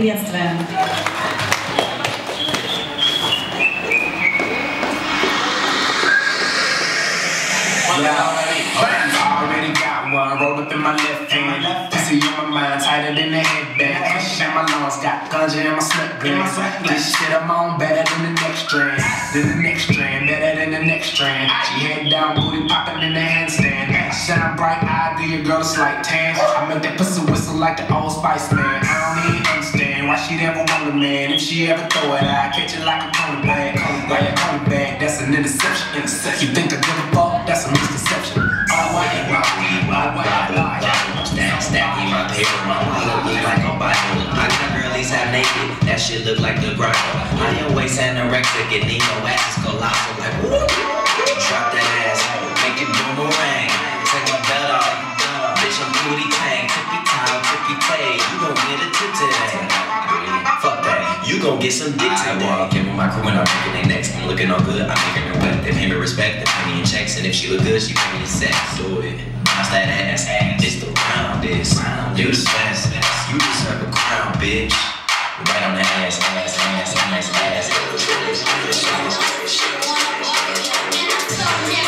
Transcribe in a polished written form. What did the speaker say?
приветствуем. Already got one rolled up in my left hand. Pussy on my mind, tighter than the headband. Cushion in my lungs, got ganja in my sweat glands. This shit I'm on better than the next strand. Than the next strand, better than the next strand. She head down, booty popping in the handstand. Shine bright eye, do your girl a slight tan. I make that pussy whistle like the Old Spice man. I don't even understand why she'd ever want a man. If she ever throw it, I catch it like a pony bag. Like a pony bag, that's an interception. You think I give a fuck? That's a misconception. Stack in my paper, my wallet look like a Bible. I got girlies half naked, that shit look like the grinder. I always anorexic and need no ass is colossal. Like whoop, drop that ass, make it boomerang. Take my belt off, bitch I'm booty tang. Tippy time, tippy tay, you gon' get a tip today. Fuck that, you gon' get some dick today. I walk in with my crew and I'm breaking their necks. I'm looking all good, I'm making her wet. They pay me respect, they pay me in checks. And if she look good, she pay me in sex. Do it. Bounce that ass, it's the round, this. You the best, you deserve a crown, bitch. Right on the ass, ass, ass, ass, ass.